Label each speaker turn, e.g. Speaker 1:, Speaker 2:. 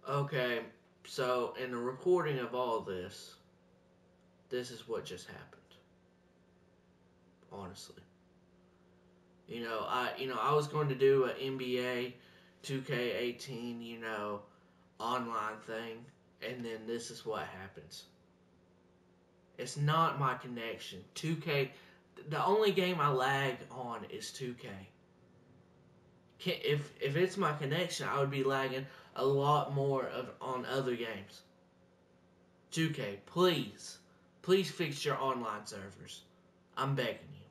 Speaker 1: Okay, so in the recording of all this, this is what just happened. Honestly, I was going to do an NBA 2K18, online thing, and then this is what happens. It's not my connection. 2K, the only game I lag on is 2K. If it's my connection, I would be lagging a lot more on other games. 2K, please fix your online servers. I'm begging you.